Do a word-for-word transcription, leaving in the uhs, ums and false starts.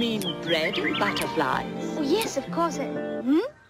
mean bread and butterflies? Oh, yes, of course. Uh, hmm?